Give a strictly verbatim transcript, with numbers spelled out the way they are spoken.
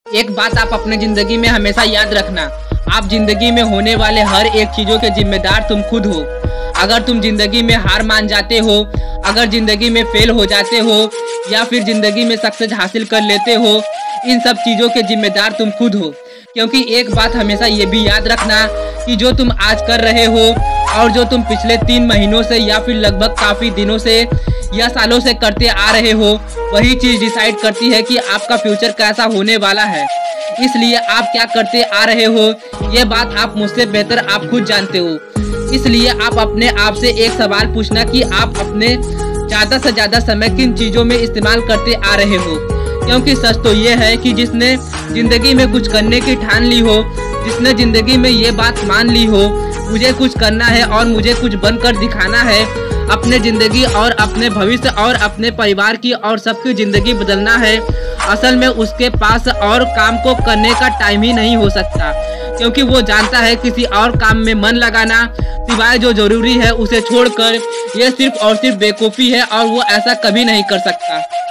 एक बात आप अपने जिंदगी में हमेशा याद रखना, आप जिंदगी में होने वाले हर एक चीजों के जिम्मेदार तुम खुद हो। अगर तुम जिंदगी में हार मान जाते हो, अगर जिंदगी में फेल हो जाते हो या फिर जिंदगी में सक्सेस हासिल कर लेते हो, इन सब चीजों के जिम्मेदार तुम खुद हो। क्योंकि एक बात हमेशा ये भी याद रखना कि जो तुम आज कर रहे हो और जो तुम पिछले तीन महीनों से या फिर लगभग काफी दिनों से या सालों से करते आ रहे हो, वही चीज डिसाइड करती है कि आपका फ्यूचर कैसा होने वाला है। इसलिए आप क्या करते आ रहे हो, ये बात आप मुझसे बेहतर आप खुद जानते हो। इसलिए आप अपने आप से एक सवाल पूछना कि आप अपने ज्यादा से ज्यादा समय किन चीजों में इस्तेमाल करते आ रहे हो। क्योंकि सच तो ये है कि जिसने जिंदगी में कुछ करने की ठान ली हो, जिसने जिंदगी में ये बात मान ली हो मुझे कुछ करना है और मुझे कुछ बनकर दिखाना है, अपने जिंदगी और अपने भविष्य और अपने परिवार की और सबकी जिंदगी बदलना है, असल में उसके पास और काम को करने का टाइम ही नहीं हो सकता। क्योंकि वो जानता है किसी और काम में मन लगाना सिवाय जो जरूरी है उसे छोड़कर ये सिर्फ और सिर्फ बेवकूफ़ी है और वो ऐसा कभी नहीं कर सकता।